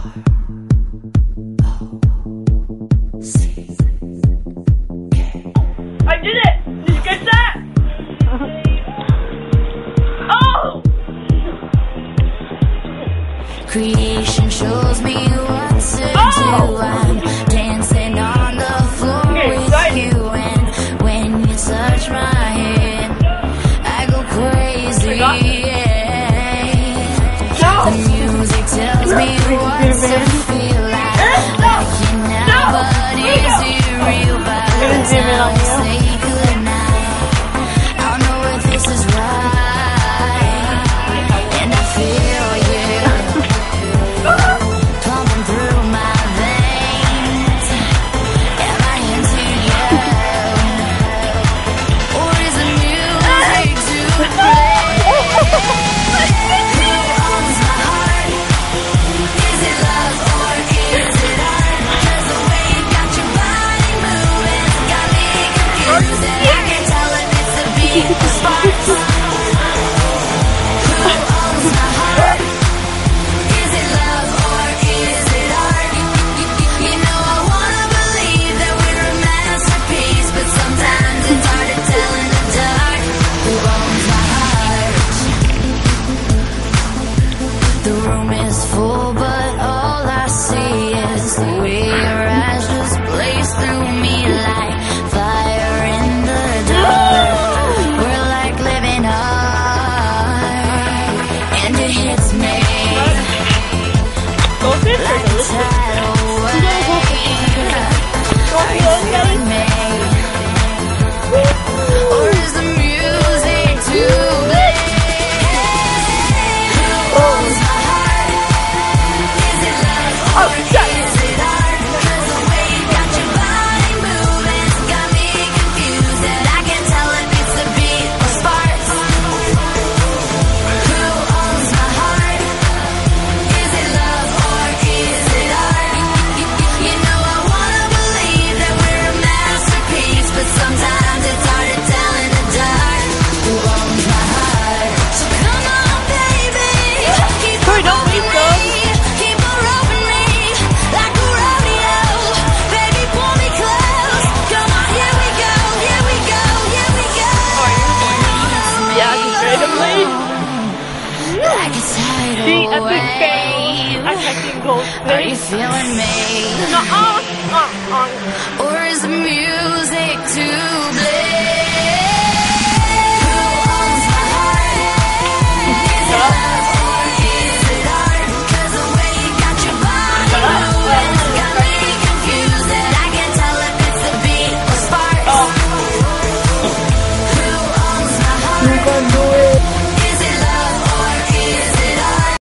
I did it! Did you get that? Oh! Creation shows me what to do. I'm dancing on the floor with you, and when you touch my hand, I go crazy. The music tells me what to feel like you now, but is it real? By the time we say goodnight, I'll know if this is right, and I feel you pumping through my veins. Am I into you, or is the music too play? Who owns my heart? Is it love or is it art? 'Cause the way you got your body moving got me confused, and I can't tell if it's a beat or sparks. Who owns my heart? Is it love or is it art? You know I wanna believe that we're a masterpiece, but sometimes it's hard to tell in the dark. Who owns my heart? The room is full, but all I see is the way your eyes just blaze through me like fire in the dark. We're like living art, and it hits me like a tidal wave. Are you feeling me, or is the music too late? Who owns my heart? Is it love or is it art? 'Cause the way you got your body moving got me confused, and I can't tell if it's a beat or sparks. Who owns my heart? Is it love or is it art? You know I wanna believe that we're a masterpiece, but sometimes it's hard to tell in the dark. Who owns my heart? So come on, baby, keep on roving me, keep on roving me like a rodeo. Baby, pull me close. Come on, here we go, here we go, here we go. Yeah, just randomly. Like a tidal See, at the wave. game, I can go Are you feeling me? No, Or is the music too big? Who owns my heart? Is it love or is it art? 'Cause the way you got your body moving got me confused, and I can't tell if it's a beat or sparks. Who owns my heart?